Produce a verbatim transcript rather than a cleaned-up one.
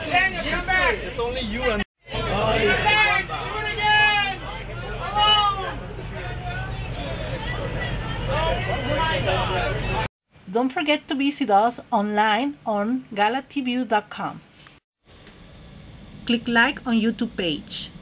Daniel, come back. It's only you and... Come back. Do it again. Alone. Don't forget to visit us online on galatview dot com. Click like on YouTube page.